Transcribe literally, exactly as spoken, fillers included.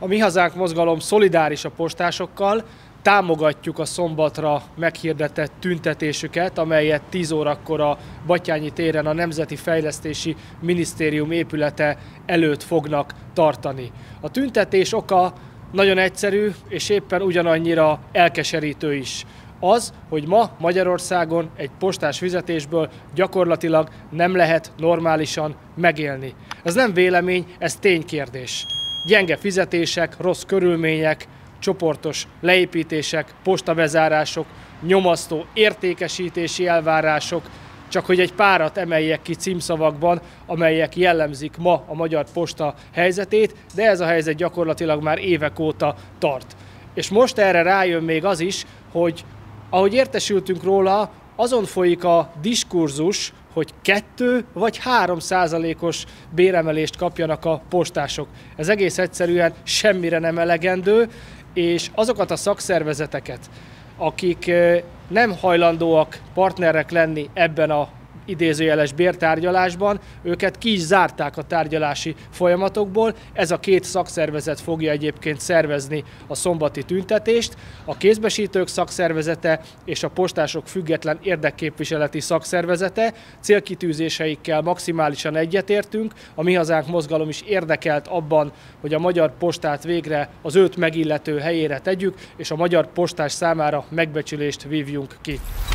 A Mi Hazánk mozgalom szolidáris a postásokkal, támogatjuk a szombatra meghirdetett tüntetésüket, amelyet tíz órakor a Batthyány téren a Nemzeti Fejlesztési Minisztérium épülete előtt fognak tartani. A tüntetés oka nagyon egyszerű, és éppen ugyanannyira elkeserítő is. Az, hogy ma Magyarországon egy postás fizetésből gyakorlatilag nem lehet normálisan megélni. Ez nem vélemény, ez ténykérdés. Gyenge fizetések, rossz körülmények, csoportos leépítések, postabezárások, nyomasztó értékesítési elvárások, csak hogy egy párat emeljek ki címszavakban, amelyek jellemzik ma a Magyar Posta helyzetét, de ez a helyzet gyakorlatilag már évek óta tart. És most erre rájön még az is, hogy ahogy értesültünk róla, azon folyik a diskurzus, hogy kettő vagy három százalékos béremelést kapjanak a postások. Ez egész egyszerűen semmire nem elegendő, és azokat a szakszervezeteket, akik nem hajlandóak partnerek lenni ebben a idézőjeles bértárgyalásban, őket ki is zárták a tárgyalási folyamatokból. Ez a két szakszervezet fogja egyébként szervezni a szombati tüntetést. A kézbesítők szakszervezete és a postások független érdekképviseleti szakszervezete. Célkitűzéseikkel maximálisan egyetértünk. A Mi Hazánk mozgalom is érdekelt abban, hogy a Magyar Postát végre az őt megillető helyére tegyük, és a magyar postás számára megbecsülést vívjunk ki.